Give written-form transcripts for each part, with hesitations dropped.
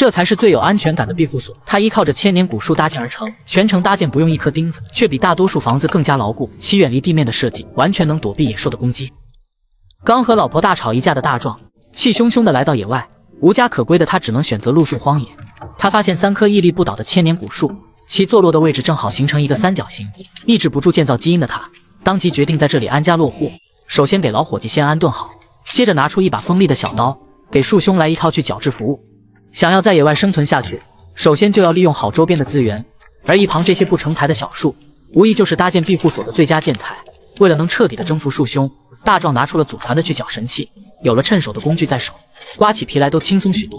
这才是最有安全感的庇护所。它依靠着千年古树搭建而成，全程搭建不用一颗钉子，却比大多数房子更加牢固。其远离地面的设计，完全能躲避野兽的攻击。刚和老婆大吵一架的大壮，气汹汹地来到野外，无家可归的他只能选择露宿荒野。他发现3棵屹立不倒的千年古树，其坐落的位置正好形成一个三角形，抑制不住建造基因的他，当即决定在这里安家落户。首先给老伙计先安顿好，接着拿出一把锋利的小刀，给树兄来一套去矫治服务。想要在野外生存下去，首先就要利用好周边的资源，而一旁这些不成材的小树，无疑就是搭建庇护所的最佳建材。为了能彻底的征服树兄，大壮拿出了祖传的去角神器，有了趁手的工具在手，刮起皮来都轻松许多。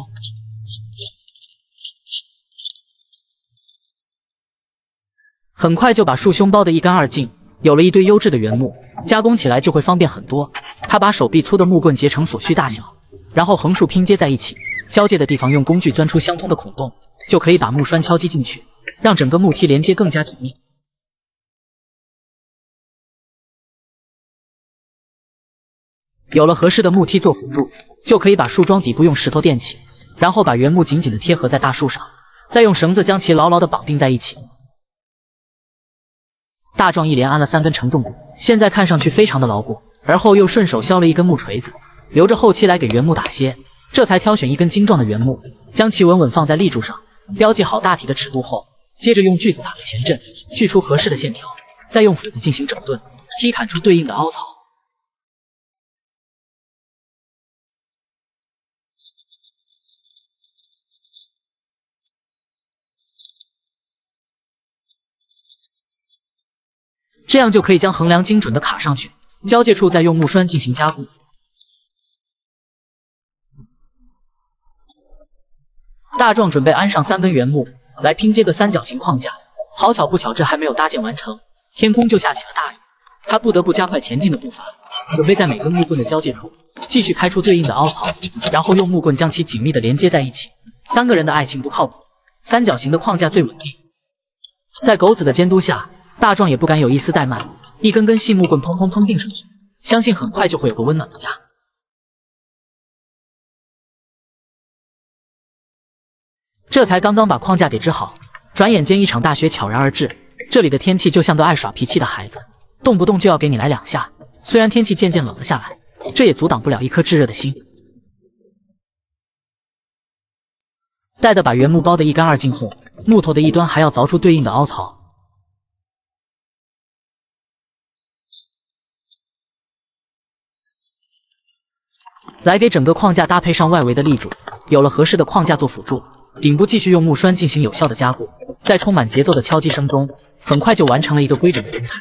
很快就把树兄包得一干二净，有了一堆优质的原木，加工起来就会方便很多。他把手臂粗的木棍截成所需大小，然后横竖拼接在一起，交界的地方用工具钻出相通的孔洞，就可以把木栓敲击进去，让整个木梯连接更加紧密。有了合适的木梯做辅助，就可以把树桩底部用石头垫起，然后把原木紧紧地贴合在大树上，再用绳子将其牢牢地绑定在一起。大壮一连安了3根承重柱，现在看上去非常的牢固，而后又顺手削了一根木锤子，留着后期来给原木打楔。这才挑选一根精壮的原木，将其稳稳放在立柱上，标记好大体的尺度后，接着用锯子打个前阵，锯出合适的线条，再用斧子进行整顿，劈砍出对应的凹槽。这样就可以将横梁精准地卡上去，交界处再用木栓进行加固。大壮准备安上3根原木来拼接个三角形框架，好巧不巧，这还没有搭建完成，天空就下起了大雨。他不得不加快前进的步伐，准备在每根木棍的交界处继续开出对应的凹槽，然后用木棍将其紧密地连接在一起。3个人的爱情不靠谱，三角形的框架最稳定。在狗子的监督下，大壮也不敢有一丝怠慢，一根根细木棍砰砰砰钉上去，相信很快就会有个温暖的家。这才刚刚把框架给支好，转眼间一场大雪悄然而至。这里的天气就像个爱耍脾气的孩子，动不动就要给你来2下。虽然天气渐渐冷了下来，这也阻挡不了一颗炙热的心。待得把原木包得一干二净后，木头的一端还要凿出对应的凹槽。来给整个框架搭配上外围的立柱，有了合适的框架做辅助，顶部继续用木栓进行有效的加固，在充满节奏的敲击声中，很快就完成了一个规整的平台。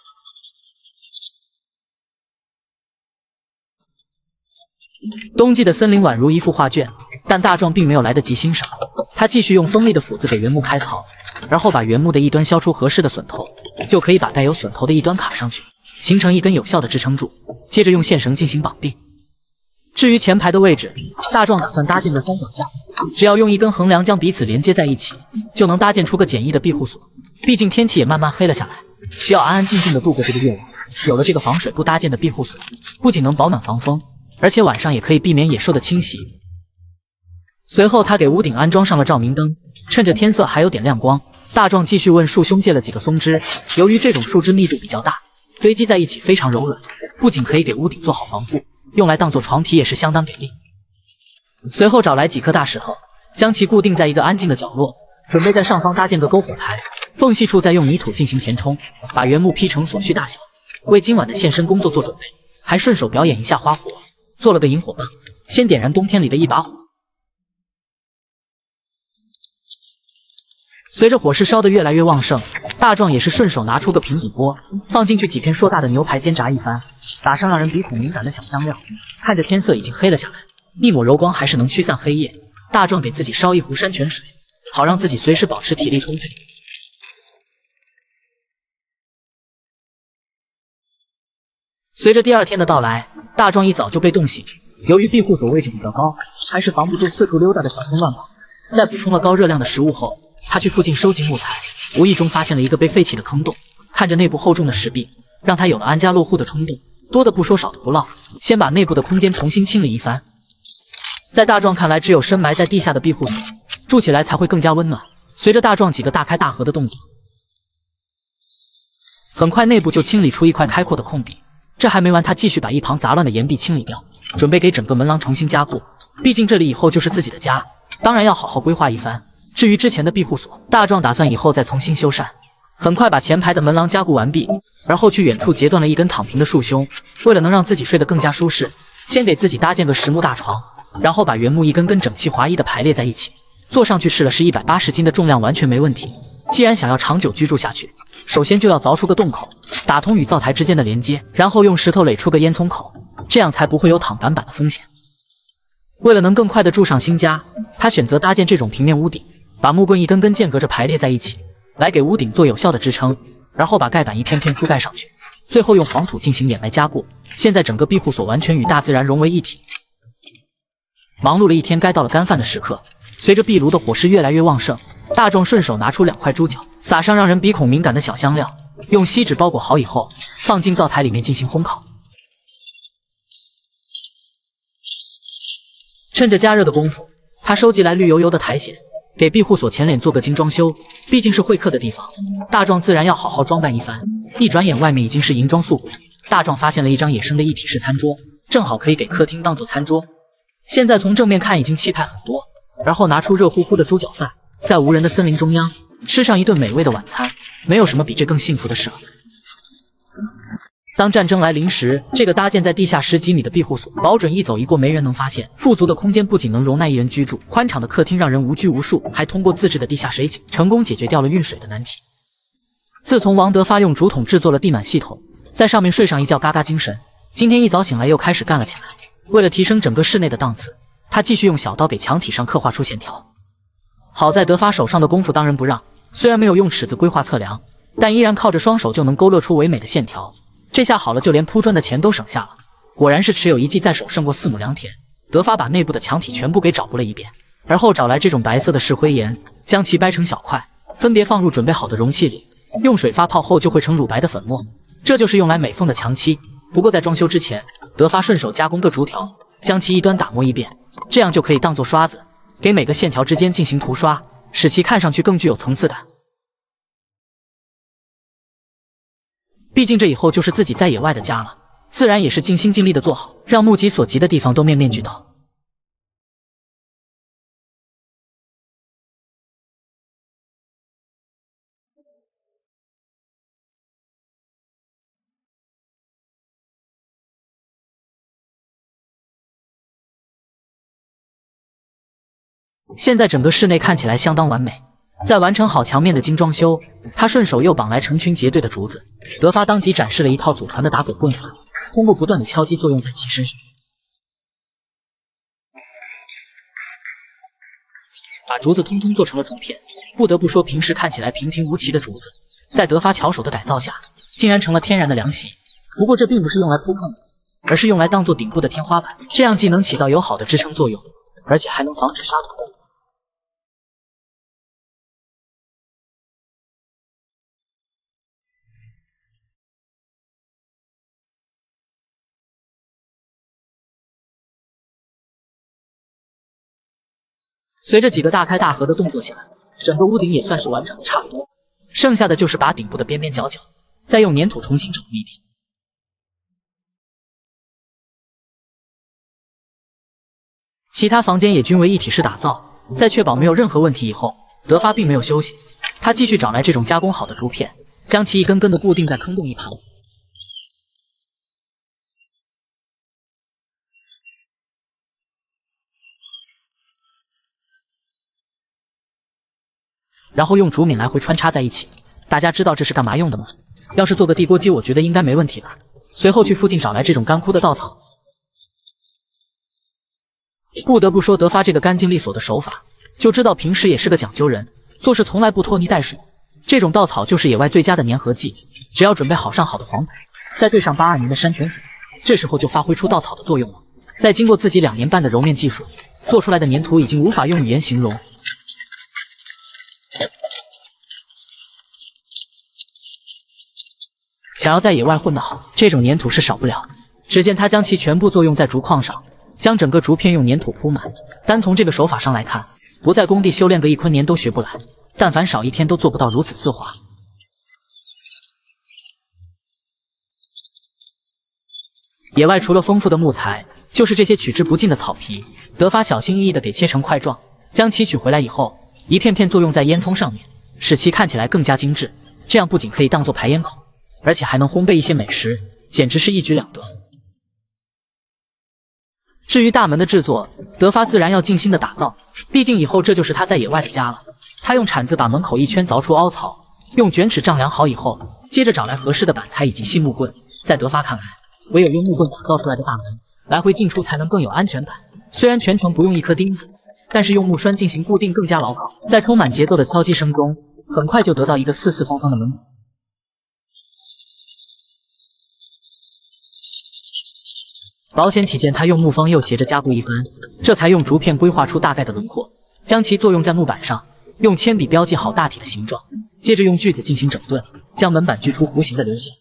冬季的森林宛如一幅画卷，但大壮并没有来得及欣赏，他继续用锋利的斧子给原木开槽，然后把原木的一端削出合适的榫头，就可以把带有榫头的一端卡上去，形成一根有效的支撑柱，接着用线绳进行绑定。至于前排的位置，大壮打算搭建个三脚架，只要用一根横梁将彼此连接在一起，就能搭建出个简易的庇护所。毕竟天气也慢慢黑了下来，需要安安静静的度过这个夜晚。有了这个防水布搭建的庇护所，不仅能保暖防风，而且晚上也可以避免野兽的侵袭。随后他给屋顶安装上了照明灯，趁着天色还有点亮光，大壮继续问树兄借了几个松枝。由于这种树枝密度比较大，堆积在一起非常柔软，不仅可以给屋顶做好防护，用来当做床体也是相当给力。随后找来几颗大石头，将其固定在一个安静的角落，准备在上方搭建个篝火台，缝隙处再用泥土进行填充，把原木劈成所需大小，为今晚的现身工作做准备。还顺手表演一下花火，做了个引火棒，先点燃冬天里的一把火。随着火势烧得越来越旺盛，大壮也是顺手拿出个平底锅，放进去几片硕大的牛排，煎炸一番，撒上让人鼻孔敏感的小香料。看着天色已经黑了下来，一抹柔光还是能驱散黑夜。大壮给自己烧一壶山泉水，好让自己随时保持体力充沛。随着第2天的到来，大壮一早就被冻醒。由于庇护所位置比较高，还是防不住四处溜达的小虫乱跑。在补充了高热量的食物后，他去附近收集木材，无意中发现了一个被废弃的坑洞。看着内部厚重的石壁，让他有了安家落户的冲动。多的不说，少的不唠，先把内部的空间重新清理一番。在大壮看来，只有深埋在地下的庇护所住起来才会更加温暖。随着大壮几个大开大合的动作，很快内部就清理出一块开阔的空地。这还没完，他继续把一旁杂乱的岩壁清理掉，准备给整个门廊重新加固。毕竟这里以后就是自己的家，当然要好好规划一番。至于之前的庇护所，大壮打算以后再重新修缮。很快把前排的门廊加固完毕，而后去远处截断了一根躺平的树胸。为了能让自己睡得更加舒适，先给自己搭建个实木大床，然后把原木一根根整齐划一的排列在一起。坐上去试了试，180斤的重量完全没问题。既然想要长久居住下去，首先就要凿出个洞口，打通与灶台之间的连接，然后用石头垒出个烟囱口，这样才不会有躺板板的风险。为了能更快地住上新家，他选择搭建这种平面屋顶，把木棍一根根间隔着排列在一起，来给屋顶做有效的支撑，然后把盖板一片片覆盖上去，最后用黄土进行掩埋加固。现在整个庇护所完全与大自然融为一体。忙碌了一天，该到了干饭的时刻。随着壁炉的火势越来越旺盛，大壮顺手拿出2块猪脚，撒上让人鼻孔敏感的小香料，用锡纸包裹好以后，放进灶台里面进行烘烤。趁着加热的功夫，他收集来绿油油的苔藓，给庇护所前脸做个精装修。毕竟是会客的地方，大壮自然要好好装扮一番。一转眼，外面已经是银装素裹。大壮发现了一张野生的一体式餐桌，正好可以给客厅当做餐桌。现在从正面看已经气派很多。然后拿出热乎乎的猪脚饭，在无人的森林中央吃上一顿美味的晚餐，没有什么比这更幸福的事了。当战争来临时，这个搭建在地下10几米的庇护所，保准一走一过没人能发现。富足的空间不仅能容纳1人居住，宽敞的客厅让人无拘无束，还通过自制的地下水井，成功解决掉了运水的难题。自从王德发用竹筒制作了地暖系统，在上面睡上一觉，嘎嘎精神。今天一早醒来又开始干了起来。为了提升整个室内的档次，他继续用小刀给墙体上刻画出线条。好在德发手上的功夫当仁不让，虽然没有用尺子规划测量，但依然靠着双手就能勾勒出唯美的线条。这下好了，就连铺砖的钱都省下了。果然是持有一技在手胜过4亩良田。德发把内部的墙体全部给找补了一遍，而后找来这种白色的石灰岩，将其掰成小块，分别放入准备好的容器里，用水发泡后就会成乳白的粉末，这就是用来美缝的墙漆。不过在装修之前，德发顺手加工个竹条，将其一端打磨一遍，这样就可以当做刷子，给每个线条之间进行涂刷，使其看上去更具有层次感。毕竟这以后就是自己在野外的家了，自然也是尽心尽力的做好，让目及所及的地方都面面俱到。现在整个室内看起来相当完美。在完成好墙面的精装修，他顺手又绑来成群结队的竹子。德发当即展示了一套祖传的打滚棍法，通过不断的敲击作用在其身上，把竹子通通做成了竹片。不得不说，平时看起来平平无奇的竹子，在德发巧手的改造下，竟然成了天然的凉席。不过这并不是用来铺炕的，而是用来当做顶部的天花板，这样既能起到友好的支撑作用，而且还能防止沙土崩。随着几个大开大合的动作起来，整个屋顶也算是完成的差不多，剩下的就是把顶部的边边角角再用粘土重新整一遍。其他房间也均为一体式打造，在确保没有任何问题以后，德发并没有休息，他继续找来这种加工好的竹片，将其一根根的固定在坑洞一旁。然后用竹皿来回穿插在一起。大家知道这是干嘛用的吗？要是做个地锅鸡，我觉得应该没问题吧。随后去附近找来这种干枯的稻草。不得不说，德发这个干净利索的手法，就知道平时也是个讲究人，做事从来不拖泥带水。这种稻草就是野外最佳的粘合剂，只要准备好上好的黄柏，再兑上82年的山泉水，这时候就发挥出稻草的作用了。再经过自己2年半的揉面技术，做出来的粘土已经无法用语言形容。想要在野外混得好，这种粘土是少不了。只见他将其全部作用在竹框上，将整个竹片用粘土铺满。单从这个手法上来看， 不在工地修炼个1坤年都学不来，但凡少1天都做不到如此丝滑。野外除了丰富的木材，就是这些取之不尽的草皮。德发小心翼翼地给切成块状，将其取回来以后，一片片作用在烟囱上面，使其看起来更加精致。这样不仅可以当做排烟口，而且还能烘焙一些美食，简直是一举两得。至于大门的制作，德发自然要尽心的打造，毕竟以后这就是他在野外的家了。他用铲子把门口一圈凿出凹槽，用卷尺丈量好以后，接着找来合适的板材以及细木棍。在德发看来，唯有用木棍打造出来的大门，来回进出才能更有安全感。虽然全程不用一颗钉子，但是用木栓进行固定更加牢靠。在充满节奏的敲击声中，很快就得到一个四四方方的门口。保险起见，他用木方又斜着加固一番，这才用竹片规划出大概的轮廓，将其作用在木板上，用铅笔标记好大体的形状，接着用锯子进行整顿，将门板锯出弧形的流线。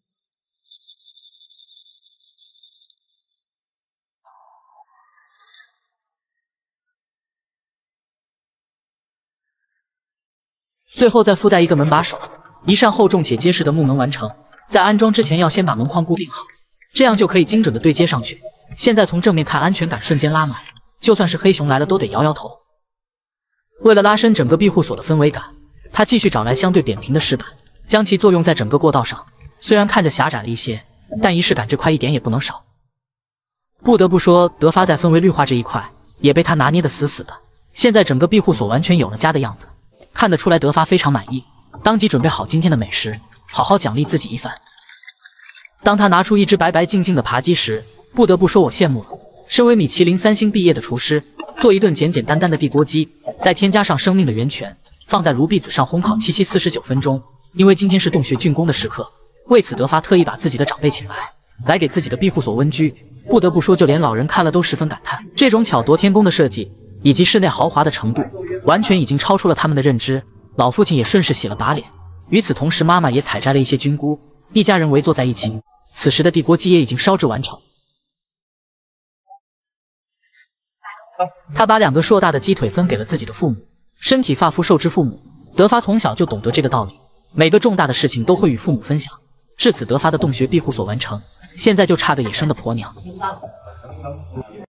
最后再附带一个门把手，一扇厚重且结实的木门完成。在安装之前要先把门框固定好，这样就可以精准的对接上去。现在从正面看，安全感瞬间拉满，就算是黑熊来了都得摇摇头。为了拉伸整个庇护所的氛围感，他继续找来相对扁平的石板，将其作用在整个过道上。虽然看着狭窄了一些，但仪式感这块一点也不能少。不得不说，德发在氛围绿化这一块也被他拿捏得死死的。现在整个庇护所完全有了家的样子，看得出来德发非常满意，当即准备好今天的美食，好好奖励自己一番。当他拿出一只白白净净的扒鸡时，不得不说我羡慕了。身为米其林3星毕业的厨师，做一顿简简单单的地锅鸡，再添加上生命的源泉，放在炉篦子上烘烤7 49分钟。因为今天是洞穴竣工的时刻，为此德发特意把自己的长辈请来给自己的庇护所温居。不得不说，就连老人看了都十分感叹，这种巧夺天工的设计以及室内豪华的程度，完全已经超出了他们的认知。老父亲也顺势洗了把脸，与此同时，妈妈也采摘了一些菌菇，一家人围坐在一起。此时的地锅鸡也已经烧制完成。他把2个硕大的鸡腿分给了自己的父母，身体发肤受之父母。德发从小就懂得这个道理，每个重大的事情都会与父母分享。至此，德发的洞穴庇护所完成，现在就差个野生的婆娘。